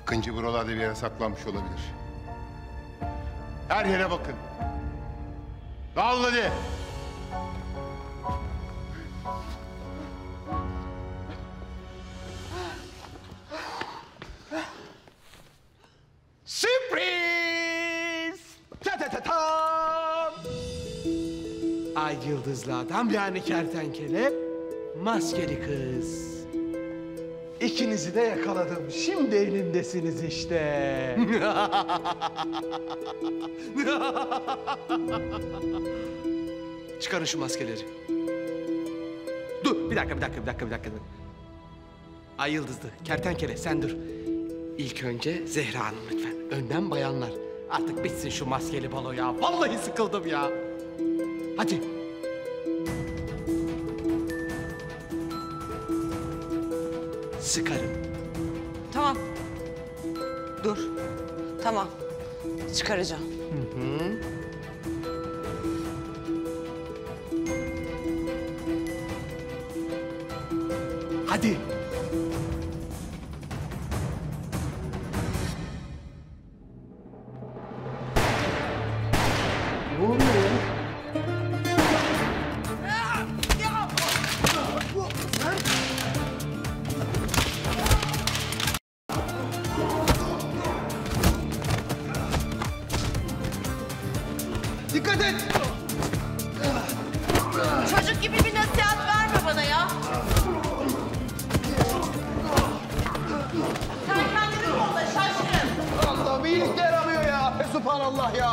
Akıncı buralarda bir yere saklanmış olabilir. Her yere bakın. Dağılın hadi. Sürpriz! Ta-ta-ta-tam! Ay yıldızlı adam yani kertenkele, maskeli kız. İkinizi de yakaladım. Şimdi elimdesiniz işte. Çıkarın şu maskeleri. Dur, bir dakika. Ay yıldızlı, kertenkele sen dur. İlk önce Zehra Hanım lütfen. Önden bayanlar. Artık bitsin şu maskeli balo ya. Vallahi sıkıldım ya. Hadi. Sıkarım. Tamam. Dur. Tamam. Çıkaracağım. Hadi. Ne oluyor ya? Dikkat et! Çocuk gibi bir nasihat verme bana ya. Sen kendini kolla şaşkın. Allah'ım iyilik de yaramıyor ya. Subhanallah ya.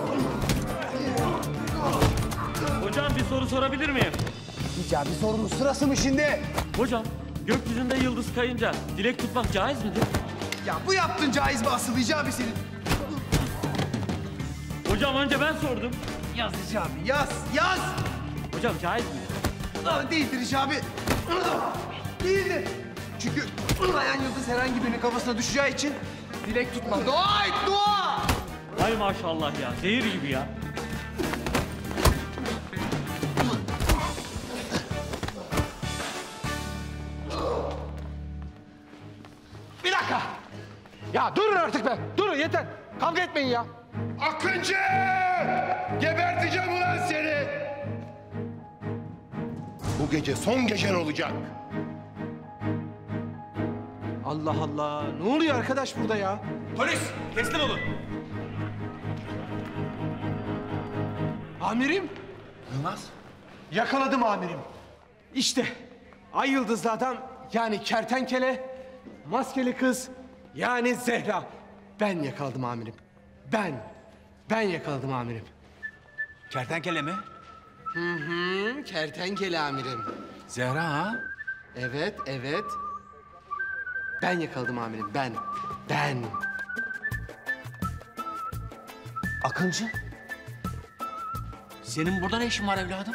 Hocam bir soru sorabilir miyim? Hicabi sorunun sırası mı şimdi? Hocam gökyüzünde yıldız kayınca dilek tutmak caiz midir? Ya bu yaptığın caiz mi asıl Hicabi senin? Hocam önce ben sordum. Yaz Hicabi yaz. Hocam caiz mi? Değildir Hicabi. Değildir. Çünkü ayan yıldız herhangi birinin kafasına düşeceği için dilek tutma. Dua et dua. Ay maşallah ya zehir gibi ya. Bir dakika. Ya durun artık be. Durun yeter. Kavga etmeyin ya. Akıncı! Geberteceğim ulan seni! Bu gece son gecen olacak. Allah Allah. Ne oluyor arkadaş burada ya? Polis teslim olun. Amirim. Yılmaz. Yakaladım amirim. İşte ay yıldızlı adam yani kertenkele, maskeli kız yani Zehra. Ben yakaladım amirim. Ben yakaladım amirim. Kertenkele mi? Kertenkele amirim. Zehra ha? Evet. Ben yakaladım amirim, ben. Akıncı. Senin burada ne işin var evladım?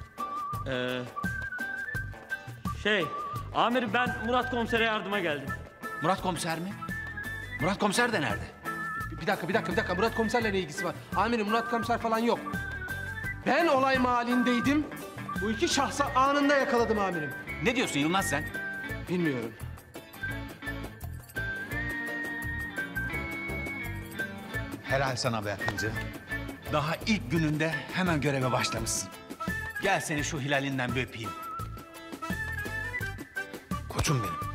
Amirim ben Murat komisere yardıma geldim. Murat komiser mi? Murat komiser de nerede? Bir dakika. Murat komiserle ne ilgisi var? Amirim Murat komiser falan yok. Ben olay mahallindeydim. Bu iki şahsı anında yakaladım amirim. Ne diyorsun Yılmaz sen? Bilmiyorum. Helal sana be Akıncı. Daha ilk gününde hemen göreve başlamışsın. Gel seni şu hilalinden bir öpeyim. Koçum benim.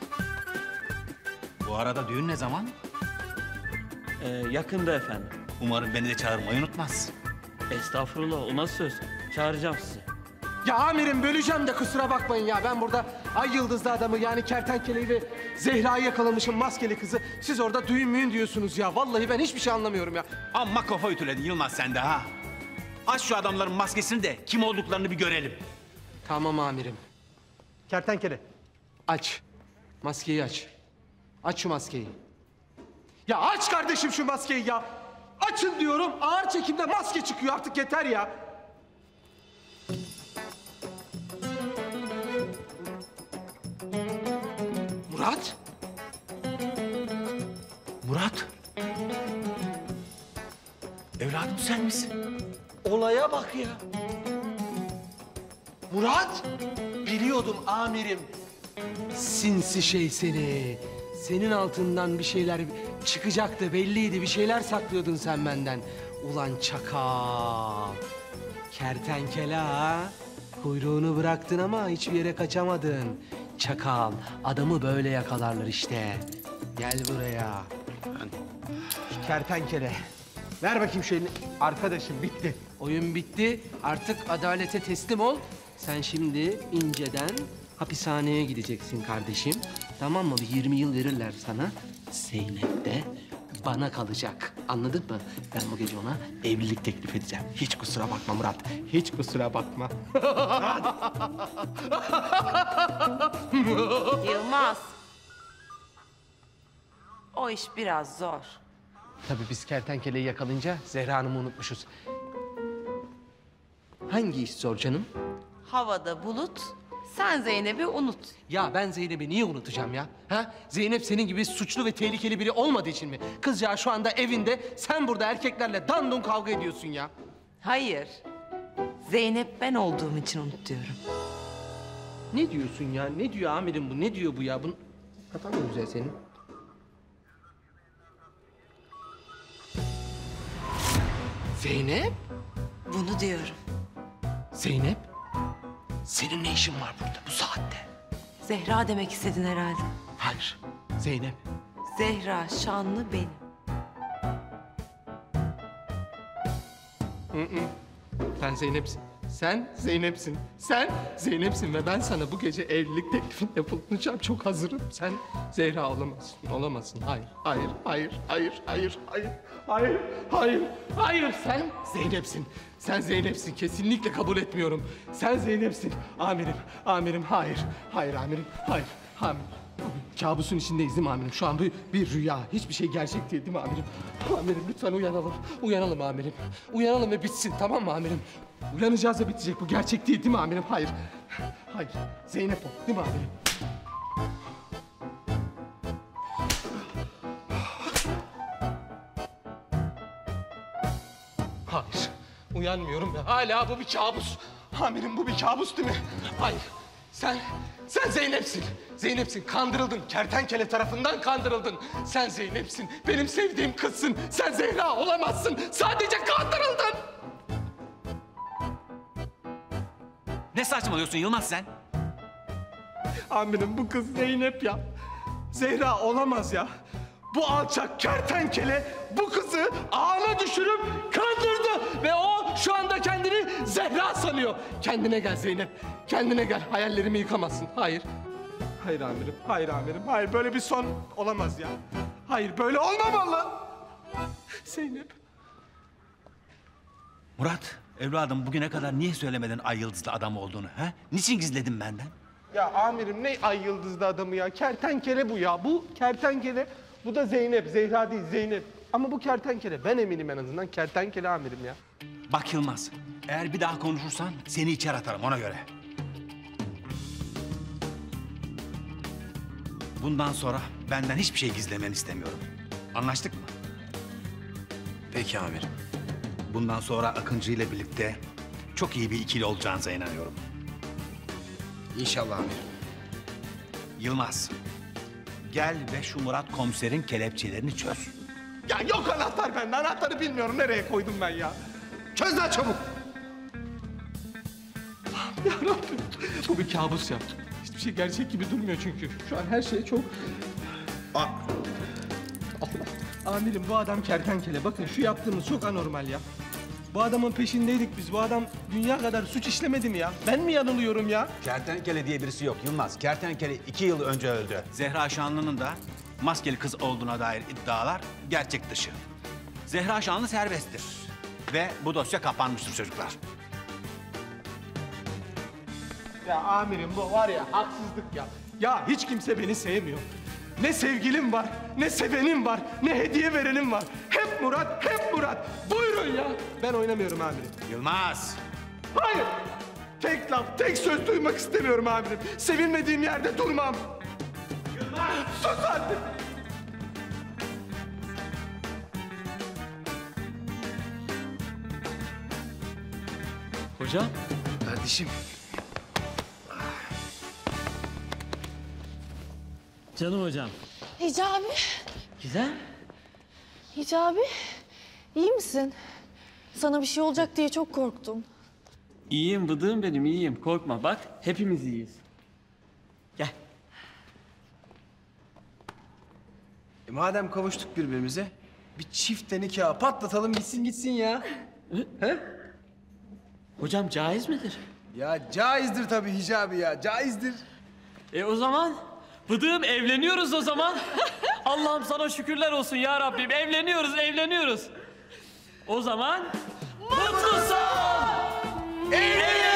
Bu arada düğün ne zaman? Yakında efendim. Umarım beni de çağırmayı unutmaz. Estağfurullah o nasıl söz? Çağıracağım sizi. Ya amirim böleceğim de kusura bakmayın ya. Ben burada ay yıldızlı adamı yani kertenkeleyi ve Zehra'yı yakalamışım maskeli kızı. Siz orada düğün müğün diyorsunuz ya. Vallahi ben hiçbir şey anlamıyorum ya. Amma kafa ütüledin Yılmaz sen de ha. Aç şu adamların maskesini de kim olduklarını bir görelim. Tamam amirim. Kertenkele aç. Maskeyi aç. Aç şu maskeyi. Ya aç kardeşim şu maskeyi ya. Açın diyorum ağır çekimde maske çıkıyor artık yeter ya. Murat? Murat. Evladım sen misin? Olaya bak ya. Murat? Biliyordum amirim. Sinsi şey seni. Senin altından bir şeyler çıkacaktı, belliydi. Bir şeyler saklıyordun sen benden. Ulan çakal. Kertenkele ha. Kuyruğunu bıraktın ama hiçbir yere kaçamadın. Çakal. Adamı böyle yakalarlar işte. Gel buraya. Kertenkele. Ver bakayım şu elini. Arkadaşım bitti. Oyun bitti. Artık adalete teslim ol. Sen şimdi inceden hapishaneye gideceksin kardeşim. Tamam mı? Bir 20 yıl verirler sana. Zeynep de bana kalacak. Anladın mı? Ben bu gece ona evlilik teklif edeceğim. Hiç kusura bakma Murat. Hiç kusura bakma. Yılmaz. O iş biraz zor. Tabii biz kertenkeleyi yakalayınca Zehra Hanım'ı unutmuşuz. Hangi iş zor canım? Havada bulut, sen Zeynep'i unut. Ya ben Zeynep'i niye unutacağım ya? Ha? Zeynep senin gibi suçlu ve tehlikeli biri olmadığı için mi? Kızcağız şu anda evinde, sen burada erkeklerle dandun kavga ediyorsun ya. Hayır. Zeynep ben olduğum için unut diyorum. Ne diyorsun ya? Ne diyor amirim bu? Ne diyor bu ya? Bunun... Kafan mı güzel senin? Zeynep? Bunu diyorum. Zeynep? Senin ne işin var burada bu saatte? Zehra demek istedin herhalde. Hayır. Zeynep. Zehra Şanlı benim. Sen Zeynep'sin. Sen Zeynep'sin. Sen Zeynep'sin ve ben sana bu gece evlilik teklifinde bulunacağım. Çok hazırım. Sen Zehra olamazsın. Olamazsın. Hayır, hayır, hayır, hayır, hayır, hayır, hayır, hayır, hayır. Sen Zeynep'sin. Sen Zeynep'sin. Kesinlikle kabul etmiyorum. Sen Zeynep'sin. Amirim, amirim, hayır. Hayır amirim, hayır. Amirim. Kabusun içindeyiz değil mi amirim? Şu an bir rüya. Hiçbir şey gerçek değil mi amirim? Amirim lütfen uyanalım. Uyanalım amirim. Uyanalım ve bitsin tamam mı amirim? Uyanacağız da bitecek. Bu gerçek değil mi amirim? Hayır. Hayır. Zeynep o değil mi amirim? Hayır. Uyanmıyorum ya. Hala bu bir kabus. Amirim bu bir kabus değil mi? Hayır. Sen Zeynep'sin. Zeynep'sin. Kandırıldın. Kertenkele tarafından kandırıldın. Sen Zeynep'sin. Benim sevdiğim kızsın. Sen Zehra olamazsın. Sadece kandırıldın. Ne saçmalıyorsun Yılmaz sen? Amirim bu kız Zeynep ya. Zehra olamaz ya. Bu alçak kertenkele bu kızı ağına düşürüp kandırdı. Ve o şu anda kendini Zehra sanıyor. Kendine gel Zeynep. Kendine gel. Hayallerimi yıkamazsın. Hayır. Hayır amirim. Hayır amirim. Hayır böyle bir son olamaz ya. Hayır böyle olmamalı. Zeynep. Murat, evladım bugüne kadar niye söylemedin ay yıldızlı adam olduğunu? Ha? Niçin gizledin benden? Ya amirim ne ay yıldızlı adamı ya. Kertenkele bu ya. Bu kertenkele. Bu da Zeynep. Zehra değil Zeynep. Ama bu kertenkele. Ben eminim en azından kertenkele amirim ya. Bak Yılmaz, eğer bir daha konuşursan seni içeri atarım ona göre. Bundan sonra benden hiçbir şey gizlemeni istemiyorum. Anlaştık mı? Peki amirim. Bundan sonra Akıncı ile birlikte çok iyi bir ikili olacağınıza inanıyorum. İnşallah amirim. Yılmaz, gel ve şu Murat komiserin kelepçelerini çöz. Ya yok anahtar bende. Anahtarı bilmiyorum. Nereye koydum ben ya? Çöz lan çabuk. Ya Rabbim. Bu bir kabus ya. Hiçbir şey gerçek gibi durmuyor çünkü. Şu an her şey çok... Allah. Amirim bu adam kertenkele. Bakın şu yaptığımız çok anormal ya. Bu adamın peşindeydik biz. Bu adam dünya kadar suç işlemedi mi ya? Ben mi yanılıyorum ya? Kertenkele diye birisi yok Yılmaz. Kertenkele 2 yıl önce öldü. Zehra Şanlı'nın da maskeli kız olduğuna dair iddialar gerçek dışı. Zehra Şanlı serbesttir ve bu dosya kapanmıştır çocuklar. Ya amirim bu var ya haksızlık ya. Ya hiç kimse beni sevmiyor. Ne sevgilim var, ne sevenim var, ne hediye verenim var. Hep Murat, hep Murat. Buyurun ya. Ben oynamıyorum amirim. Yılmaz! Hayır. Tek laf, tek söz duymak istemiyorum amirim. Sevilmediğim yerde durmam. Yılmaz! Sus artık. Hocam, Kardeşim. canım hocam. Hicabi, Güzel. Hicabi. İyi misin? Sana bir şey olacak diye çok korktum. İyiyim bıdığım benim iyiyim. Korkma bak hepimiz iyiyiz. Gel. Madem kavuştuk birbirimize, bir çifte nikah patlatalım bitsin gitsin ya. Hocam caiz midir? Ya caizdir tabii Hicabi ya, caizdir. O zaman bıdığım evleniyoruz o zaman. Allah'ım sana şükürler olsun ya Rabbim. Evleniyoruz. O zaman mutlu son. Evlenin.